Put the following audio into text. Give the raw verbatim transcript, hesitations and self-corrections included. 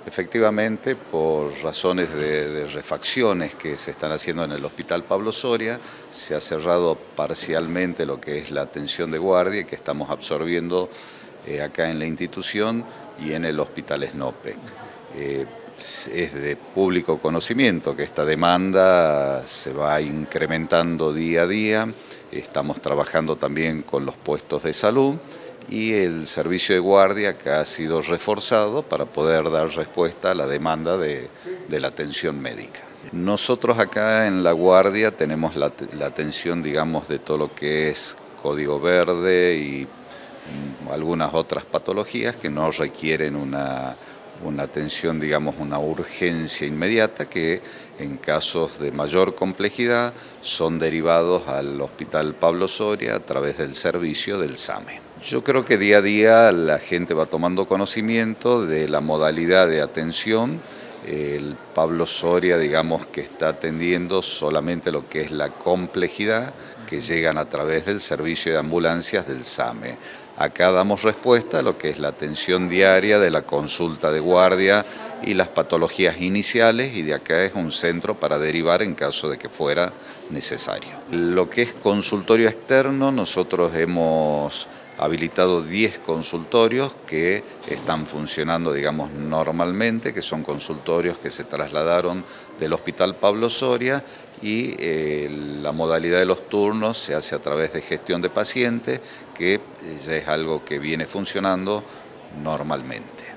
Efectivamente, por razones de, de refacciones que se están haciendo en el Hospital Pablo Soria, se ha cerrado parcialmente lo que es la atención de guardia que estamos absorbiendo eh, acá en la institución y en el Hospital Snope. Eh, es de público conocimiento que esta demanda se va incrementando día a día. Estamos trabajando también con los puestos de salud y el servicio de guardia que ha sido reforzado para poder dar respuesta a la demanda de, de la atención médica. Nosotros acá en la guardia tenemos la, la atención, digamos, de todo lo que es código verde y mm, algunas otras patologías que no requieren una, una atención, digamos, una urgencia inmediata, que en casos de mayor complejidad son derivados al Hospital Pablo Soria a través del servicio del SAME. Yo creo que día a día la gente va tomando conocimiento de la modalidad de atención. El Pablo Soria, digamos, que está atendiendo solamente lo que es la complejidad que llegan a través del servicio de ambulancias del SAME. Acá damos respuesta a lo que es la atención diaria de la consulta de guardia y las patologías iniciales, y de acá es un centro para derivar en caso de que fuera necesario. Lo que es consultorio externo, nosotros hemos habilitado diez consultorios que están funcionando, digamos, normalmente, que son consultorios que se trasladaron del Hospital Pablo Soria, y eh, la modalidad de los turnos se hace a través de gestión de pacientes, que ya es algo que viene funcionando normalmente.